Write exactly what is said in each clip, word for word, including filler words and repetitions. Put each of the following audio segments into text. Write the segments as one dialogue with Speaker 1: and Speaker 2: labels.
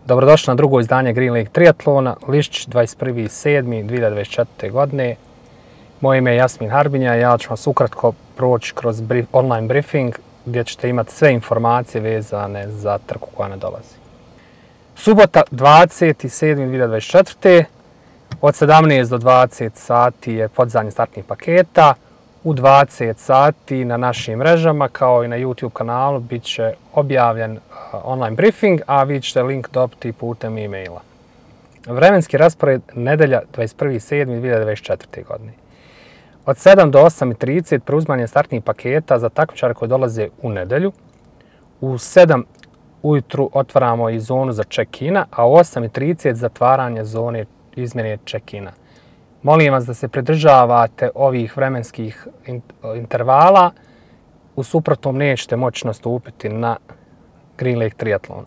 Speaker 1: Dobrodošli na drugo izdanje Green Lake triatlona, Lišć, dvadeset prvi sedmi dvije hiljade dvadeset četvrte. godine. Moje ime je Jasmin Harbinja i ja ću vas ukratko proći kroz brief, online briefing gdje ćete imati sve informacije vezane za trku koja ne dolazi. Subota, dvadeseti sedmi dvije hiljade dvadeset četvrte. Od sedamnaest do dvadeset sati je podizanje startnih paketa. U dvadeset sati na našim mrežama kao i na YouTube kanalu bit će objavljen online briefing, a vi ćete link dobiti putem e-maila. Vremenski raspored nedelja dvadeset prvi sedmi dvije hiljade dvadeset četvrte. godine. Od sedam do osam i trideset preuzimanje startnih paketa za takmičare koji dolaze u nedelju. U sedam ujutru otvaramo i zonu za check-ina, a u osam i trideset zatvaranje zone izmjene check-ina. Molim vas da se pridržavate ovih vremenskih intervala, u suprotnom nećete moći nastupiti na Green Lake triatlonu.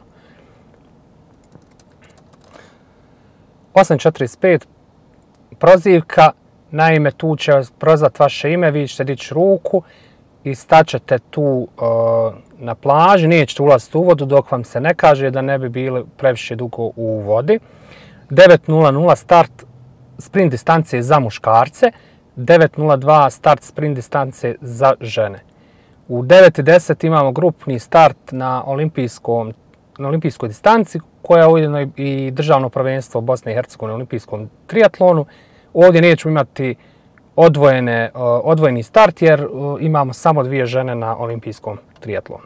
Speaker 1: osam četrdeset pet prozivka, naime tu će vas prozvati vaše ime, vi ćete dići ruku i staćete tu uh, na plaži, nećete ulaziti u vodu dok vam se ne kaže da ne bi bili previše dugo u vodi. devet nula nula start sprint distance za muškarce, devet nula dva start sprint distance za žene. U devet i deset imamo grupni start na, olimpijskom, na olimpijskoj distanci, koja je ujedno i državno prvenstvo Bosne i Hercegovine na olimpijskom triatlonu. Ovdje nećemo imati odvojene, odvojeni start jer imamo samo dvije žene na olimpijskom triatlonu.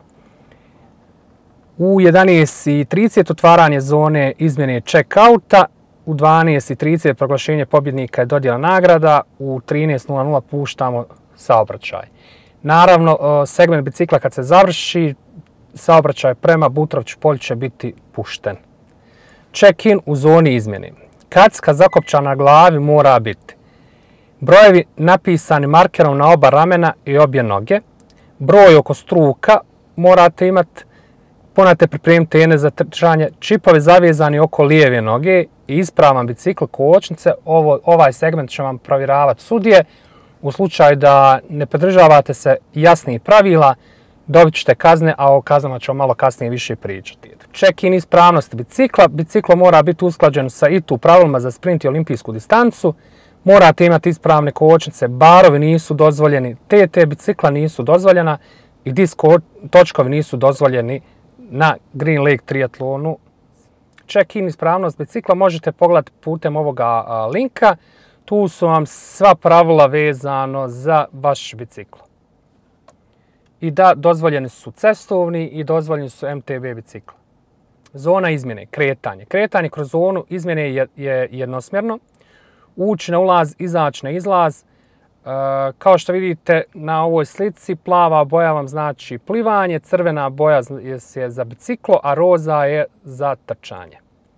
Speaker 1: U jedanaest i trideset otvaranje zone izmjene check-outa, u dvanaest i trideset proglašenje pobjednika i dodjela nagrada, u trinaest nula nula puštamo saobraćaj. Naravno, segment bicikla kad se završi, saobraćaj prema Butroviću polju će biti pušten. Check-in u zoni izmjene. Kacka zakopčana na glavi mora biti. Brojevi napisani markerom na oba ramena i obje noge. Broj oko struka morate imati. Ponate pripremiti tene za trčanje, čipovi zavezani oko lijeve noge i ispravan bicikl kočnice. Ovo, ovaj segment će vam provjeravati sudije. U slučaju da ne pridržavate se jasnih pravila, dobit ćete kazne, a o kaznama ćemo malo kasnije više pričati. Check-in ispravnosti bicikla. Biciklo mora biti usklađeno sa I T U pravilima za sprint i olimpijsku distancu. Morate imati ispravne kočnice, barovi nisu dozvoljeni, T T bicikla nisu dozvoljena i disk točkovi nisu dozvoljeni na Green Lake triatlonu. Check-in ispravnost bicikla možete pogledati putem ovoga linka. Tu su vam sva pravila vezano za vaš biciklo. I da, dozvoljeni su cestovni i dozvoljeni su M T B bicikla. Zona izmjene, kretanje. Kretanje kroz zonu izmjene je, je jednosmjerno. Ući na ulaz, izaći na izlaz. E, kao što vidite na ovoj slici, plava boja vam znači plivanje, crvena boja je za biciklo, a roza je za trčanje.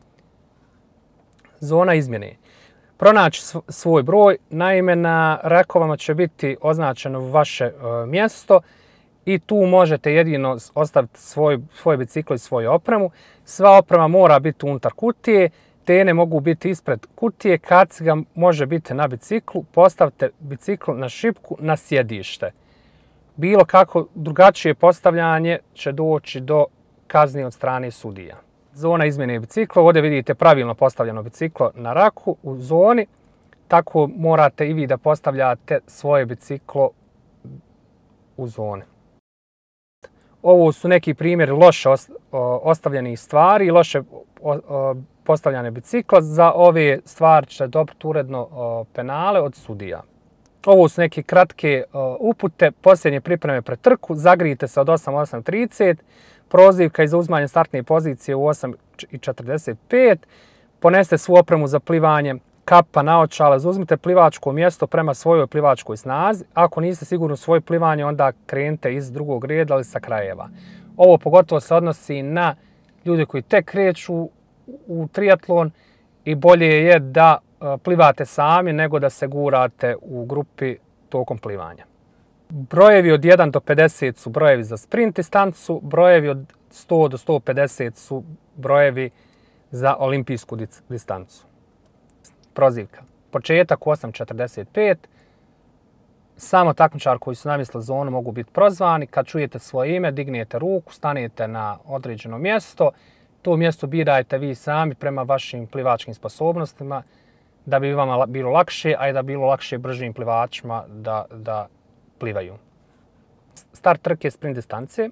Speaker 1: Zona izmjene. Pronaći svoj broj, naime na rakovama će biti označeno vaše e, mjesto i tu možete jedino ostaviti svoj, svoj biciklo i svoju opremu. Sva oprema mora biti unutar kutije, tene mogu biti ispred kutije, kaciga može biti na biciklu, postavite bicikl na šipku na sjedište. Bilo kako drugačije postavljanje će doći do kazni od strane sudija. Zona izmjene bicikla, ovdje vidite pravilno postavljeno biciklo na raku u zoni, tako morate i vi da postavljate svoje biciklo u zoni. Ovo su neki primjeri loše ostavljenih stvari i loše postavljane bicikla. Za ove stvari ćete dobiti uredno penale od sudija. Ovo su neke kratke upute, posljednje pripreme pred trku. Zagrijte se od osam do osam trideset. Prozivka i zauzimanje startne pozicije u osam i četrdeset pet. Ponesite svu opremu za plivanje, kapa, naočale, zauzmite plivačko mjesto prema svojoj plivačkoj snazi. Ako niste sigurni u svoje plivanje, onda krenite iz drugog reda ili sa krajeva. Ovo pogotovo se odnosi na ljude koji tek kreću u triatlon i bolje je da plivate sami nego da se gurate u grupi tokom plivanja. Brojevi od jedan do pedeset su brojevi za sprint distancu, brojevi od sto do sto pedeset su brojevi za olimpijsku distancu. Prozivka. Početak u osam četrdeset pet. Samo takmičar koji su namislili zonu mogu biti prozvani. Kad čujete svoje ime, dignete ruku, stanete na određeno mjesto To mjesto birajte vi sami prema vašim plivačkim sposobnostima da bi vama bilo lakše, a i da bi bilo lakše bržim plivačima da, da plivaju. Start trke sprint distance.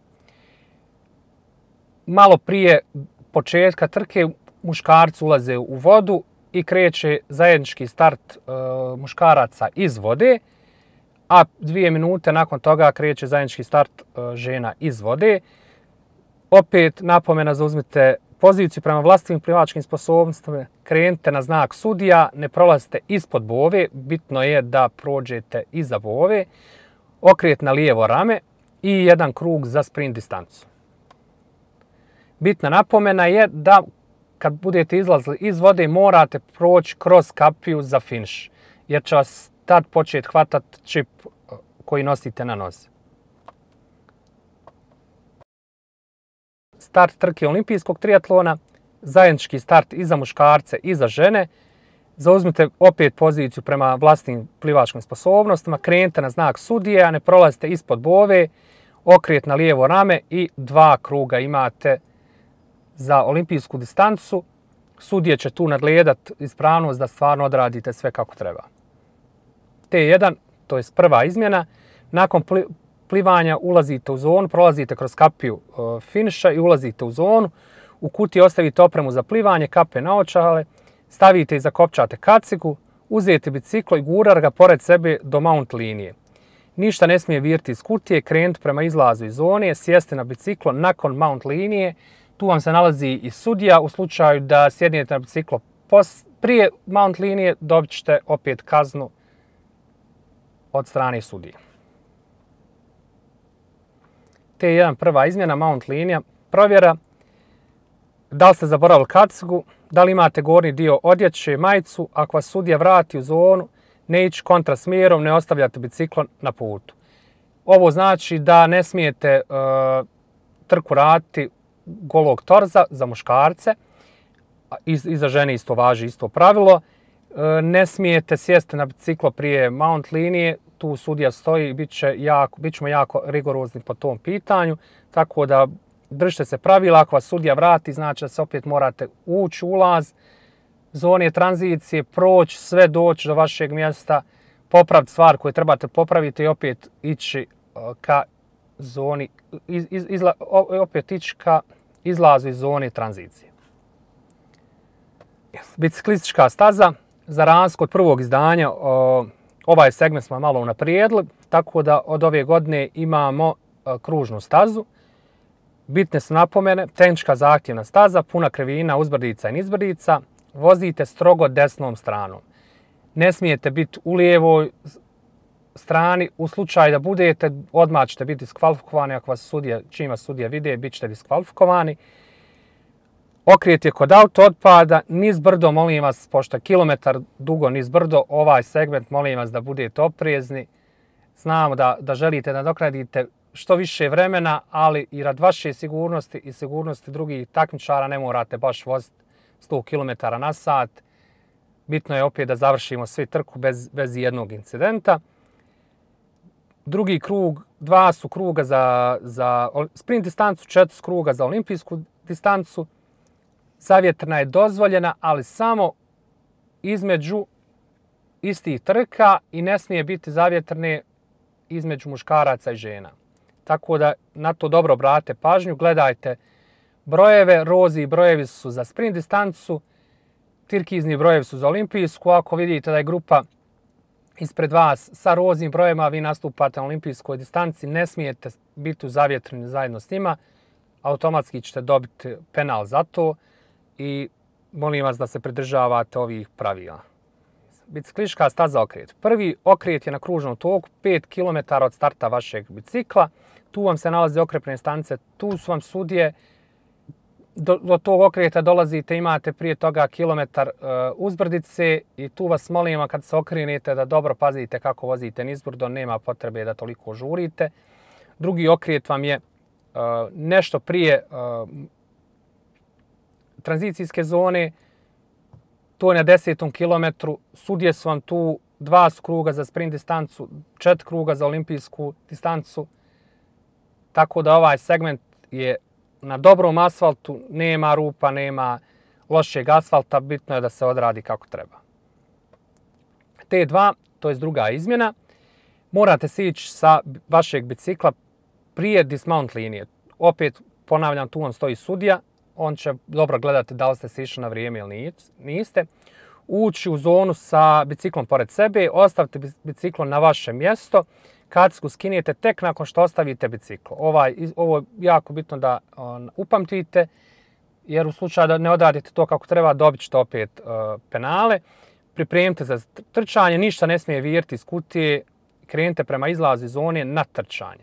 Speaker 1: Malo prije početka trke muškarci ulaze u vodu i kreće zajednički start uh, muškaraca iz vode, a dvije minute nakon toga kreće zajednički start uh, žena iz vode. Opet napomena, zauzmite poziciju prema vlastitim plivačkim sposobnostima, krenite na znak sudija, ne prolazite ispod bove, bitno je da prođete iza bove, okret na lijevo rame i jedan krug za sprint distancu. Bitna napomena je da kad budete izlazili iz vode morate proći kroz kapiju za finiš, jer će vas tad početi hvatati čip koji nosite na nozi. Start trke olimpijskog triatlona, zajednički start i za muškarce i za žene. Zauzmite opet poziciju prema vlastnim plivačkim sposobnostima, krenite na znak sudije, ne prolazite ispod bove, okret na lijevo rame i dva kruga imate za olimpijsku distancu. Sudije će tu nadgledat ispravnost da stvarno odradite sve kako treba. T jedan, to je prva izmjena. Nakon plivanja ulazite u zonu, prolazite kroz kapiju uh, finiša i ulazite u zonu. U kutiji ostavite opremu za plivanje, kape naočale, stavite i zakopčate kacigu, uzete biciklo i gurar ga pored sebe do mount linije. Ništa ne smije virti iz kutije, krenuti prema izlazu iz zone, sjesti na biciklo nakon mount linije. Tu vam se nalazi i sudija. U slučaju da sjednete na biciklo prije mount linije, dobit ćete opet kaznu od strane sudije. T jedan, prva izmjena, mount linija, provjera. Da li ste zaboravili kacigu, da li imate gornji dio odjeće, majicu, ako vas sudija vrati u zonu, ne ići kontra smjerom, ne ostavljate biciklo na putu. Ovo znači da ne smijete uh, trku raditi golog torza za muškarce, i, i za žene isto važi isto pravilo. Uh, ne smijete sjesti na biciklo prije mount linije, tu sudija stoji i bit će jako, bit ćemo jako rigorozni po tom pitanju, tako da držite se pravila. Ako vas sudija vrati, znači da se opet morate ući u ulaz, zone tranzicije, proći, sve doći do vašeg mjesta, popraviti stvar koju trebate popraviti i opet ići ka zoni, iz, iz, izla, opet ići ka izlazu iz zone tranzicije. Biciklistička staza, za razliku od prvog izdanja, o, ovaj segment smo malo unaprijedili, tako da od ove godine imamo o, kružnu stazu. Bitne su napomene, tehnička zahtjevna staza, puna krivina, uzbrdica i nizbrdica, vozite strogo desnom stranom. Ne smijete biti u lijevoj strani, u slučaju da budete, odmah ćete biti diskvalifikovani, ako vas sudija, čim vas sudija vide, bit ćete diskvalifikovani. Okret je kod auto otpada, niz brdo, molim vas, pošto je kilometar dugo niz brdo, ovaj segment, molim vas da budete oprezni. Znamo da, da želite da nadoknadite što više vremena, ali i rad vaše sigurnosti i sigurnosti drugih takmičara ne morate baš voziti sto kilometara na sat. Bitno je opet da završimo svi trku bez, bez jednog incidenta. Drugi krug, dva su kruga za, za sprint distancu, četiri su kruga za olimpijsku distancu. Zavjetrna je dozvoljena, ali samo između istih trka i ne smije biti zavjetrne između muškaraca i žena. Tako da na to dobro obratite pažnju, gledajte brojeve, rozi brojevi su za sprint distancu, tirkizni brojevi su za olimpijsku. Ako vidite da je grupa ispred vas sa roznim brojevima, vi nastupate na olimpijskoj distanci, ne smijete biti u zavjetrni zajedno s njima, automatski ćete dobiti penal za to i molim vas da se pridržavate ovih pravila. Biciklistička staza okret. Prvi okret je na kružnom toku, pet kilometara od starta vašeg bicikla. Tu vam se nalaze okrepne stanice, tu su vam sudije. Do, do tog okreta dolazite, imate prije toga kilometar uh, uzbrdice i tu vas molim kad se okrenete da dobro pazite kako vozite nizbrdo, nema potrebe da toliko žurite. Drugi okret vam je uh, nešto prije uh, tranzicijske zone, to je na desetom kilometru, sudije su vam tu, dva su kruga za sprint distancu, četiri kruga za olimpijsku distancu, tako da ovaj segment je na dobrom asfaltu, nema rupa, nema lošeg asfalta, bitno je da se odradi kako treba. T dva, to je druga izmjena, morate se ići sa vašeg bicikla prije dismount linije. Opet, ponavljam, tu vam stoji sudija, on će dobro gledati da li ste se išli na vrijeme ili niste. Ući u zonu sa biciklom pored sebe, ostavite biciklo na vaše mjesto, kacku skinijete tek nakon što ostavite biciklo. Ovaj, ovo je jako bitno da on, upamtite, jer u slučaju da ne odradite to kako treba, dobit ćete opet uh, penale. Pripremite za trčanje, ništa ne smije viriti iz kutije, krenite prema izlazu iz zone na trčanje.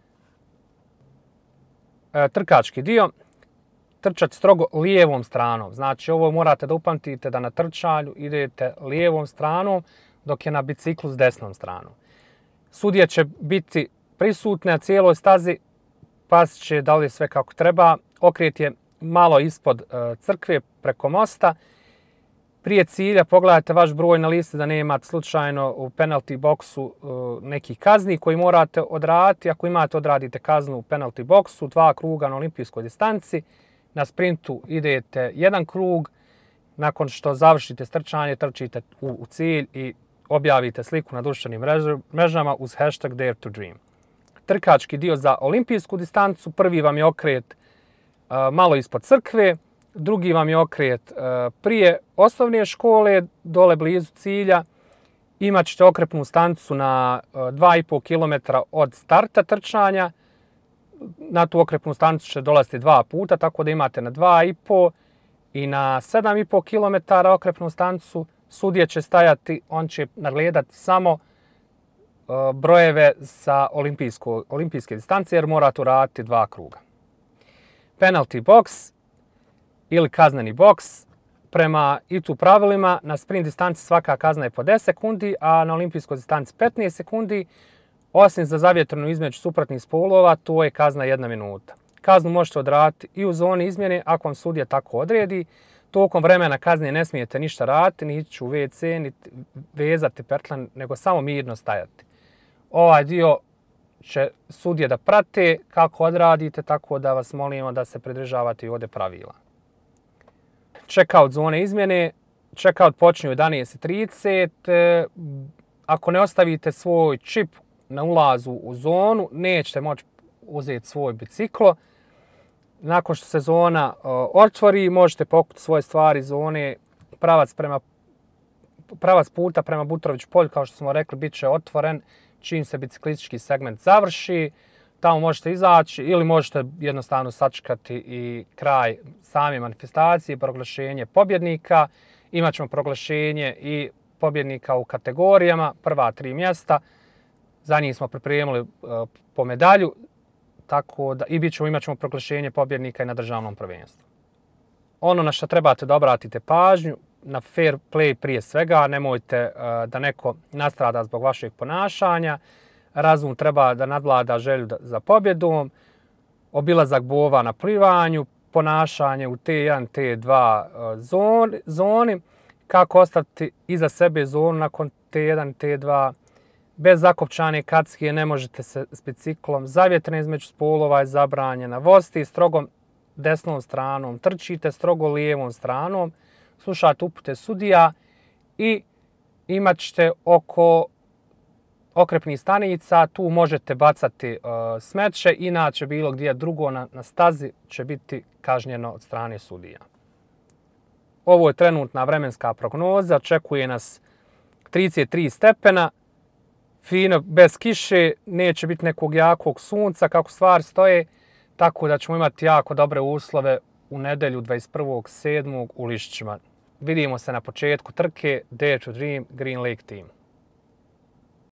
Speaker 1: E, trkački dio, trčati strogo lijevom stranom. Znači, ovo morate da upamtite da na trčanju idete lijevom stranom, dok je na biciklu s desnom stranom. Sudije će biti prisutne na cijeloj stazi, pas će da li je sve kako treba. Okret je malo ispod uh, crkve, preko mosta. Prije cilja pogledajte vaš broj na listi da nemate slučajno u penalty boksu uh, nekih kazni koji morate odraditi. Ako imate, odradite kaznu u penalty boksu, dva kruga na olimpijskoj distanci. Na sprintu idete jedan krug, nakon što završite trčanje, trčite u, u cilj i objavite sliku na društvenim mrežama uz hashtag Dare to Dream. Trkački dio za olimpijsku distancu, prvi vam je okret uh, malo ispod crkve, drugi vam je okret uh, prije osnovne škole, dole blizu cilja. Imat ćete okrepnu stancu na uh, dva i pol kilometra od starta trčanja. Na tu okrepnu stanicu će dolaziti dva puta, tako da imate na dva i pol i na sedam i pol kilometara okrepnu stanicu. Sudije će stajati, on će nagledati samo uh, brojeve sa olimpijske distance, jer morate uraditi dva kruga. Penalty box ili kazneni box. Prema i tu pravilima, na sprint distanci svaka kazna je po deset sekundi, a na olimpijskoj distanci petnaest sekundi. Osim za zavjetrnu između suprotnih spolova, to je kazna jedna minuta. Kaznu možete odraditi i u zoni izmjene, ako vam sudija tako odredi. Tokom vremena kazne ne smijete ništa raditi, ni ići u ve ce, ni vezati pertlan, nego samo mirno stajati. Ovaj dio će sudije da prate kako odradite, tako da vas molimo da se pridržavate i ovdje pravila. Checkout zone izmjene. Checkout počinje u jedanaest i trideset. Ako ne ostavite svoj čip na ulazu u zonu, nećete moći uzeti svoj biciklo. Nakon što se zona uh, otvori, možete pokuti svoje stvari iz zone. Pravac, prema, pravac puta prema Butrović polju, kao što smo rekli, bit će otvoren čim se biciklistički segment završi. Tamo možete izaći ili možete jednostavno sačekati i kraj same manifestacije, proglašenje pobjednika. Imaćemo proglašenje i pobjednika u kategorijama, prva tri mjesta. Za njih smo pripremili uh, po medalju, tako da i bit ćemo, imat ćemo proglašenje pobjednika i na državnom prvenstvu. Ono na što trebate da obratite pažnju, na fair play prije svega, nemojte uh, da neko nastrada zbog vašeg ponašanja, razum treba da nadvlada želju da, za pobjedom, obilazak bova na plivanju, ponašanje u te jedan, te dva uh, zoni, zoni, kako ostaviti iza sebe zonu nakon te jedan, te dva. Bez zakopčane kacke ne možete se s biciklom. Zavjetrne između spolova je zabranjena. Vozite strogom desnom stranom, trčite strogo lijevom stranom, slušate upute sudija i imat ćete oko okrepnih stanica. Tu možete bacati uh, smeće, inače bilo gdje drugo na, na stazi će biti kažnjeno od strane sudija. Ovo je trenutna vremenska prognoza. Očekuje nas trideset tri stepena. Fino, bez kiše, neće biti nekog jakog sunca kako stvari stoje, tako da ćemo imati jako dobre uslove u nedelju dvadeset prvog sedmog u Lišćima. Vidimo se na početku trke Dare to Dream Green Lake Team.